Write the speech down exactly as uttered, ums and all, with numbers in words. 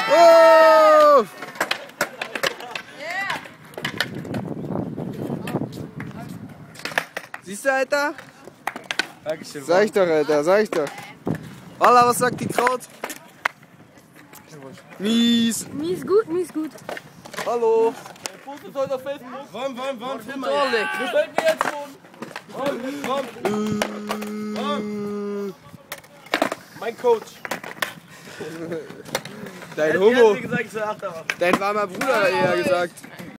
Oh! Siehst du, Alter? Dankeschön. Sag ich doch, Alter, sag ich doch. Walla, was sagt die Kraut? Mies. Mies gut, mies gut. Hallo. Postet heute auf Facebook. Wann, wann, wann? Film mal. Dorlik. Gefällt mir jetzt schon. Wann, wann? Mein Coach. Dein Er hat Homo. mir gesagt, ich soll Achterbahn. Dein warmer Bruder hat er gesagt.